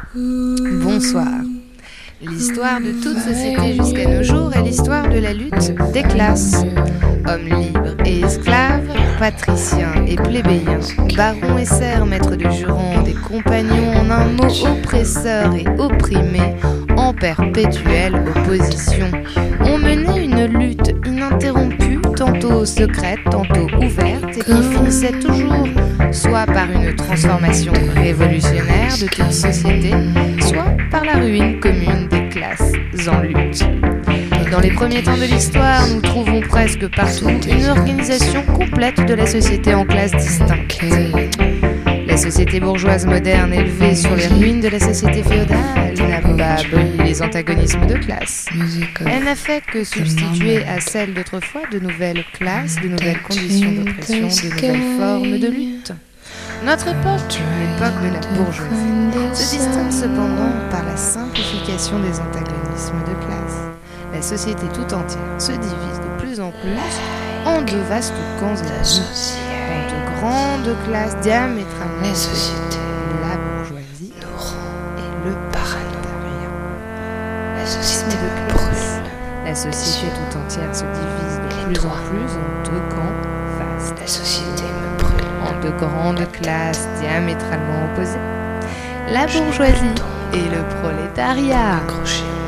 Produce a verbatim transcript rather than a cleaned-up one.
Bonsoir. L'histoire de toute société jusqu'à nos jours est l'histoire de la lutte des classes. Hommes libres et esclaves, patriciens et plébéiens, barons et serfs, maîtres de jurons, des compagnons, en un mot oppresseurs et opprimés, en perpétuelle opposition, ont mené une lutte ininterrompue, tantôt secrète, tantôt ouverte, et qui finissait toujours soit par une transformation révolutionnaire de toute société, soit par la ruine commune des classes en lutte. Dans les premiers temps de l'histoire, nous trouvons presque partout une organisation complète de la société en classes distinctes. La société bourgeoise moderne, élevée sur les ruines de la société féodale, n'a pas aboli les antagonismes de classe. Elle n'a fait que substituer à celles d'autrefois de nouvelles classes, de nouvelles conditions d'oppression, de nouvelles formes de lutte. Notre époque, l'époque de la bourgeoisie, se distingue cependant par la simplification des antagonismes de classe. La société tout entière se divise de plus en plus en deux vastes camps ennemis, en deux grandes classes diamétralement opposées, la bourgeoisie et le prolétariat. La société de classe. La société tout entière se divise de plus en plus en deux camps vastes. La société me brûle. En deux grandes classes diamétralement opposées, la bourgeoisie et le prolétariat.